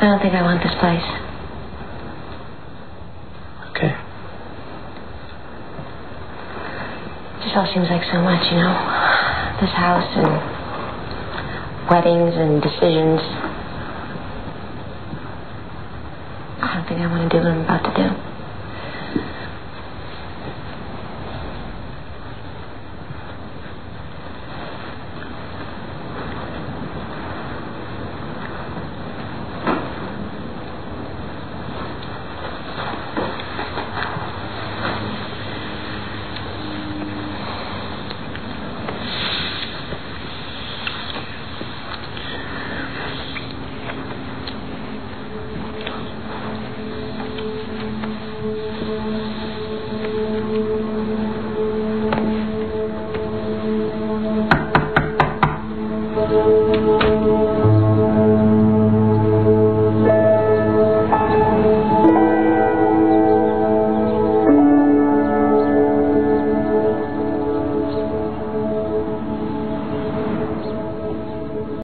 I don't think I want this place. Okay. It just all seems like so much, you know? This house and weddings and decisions. I don't think I want to do what I'm about to do.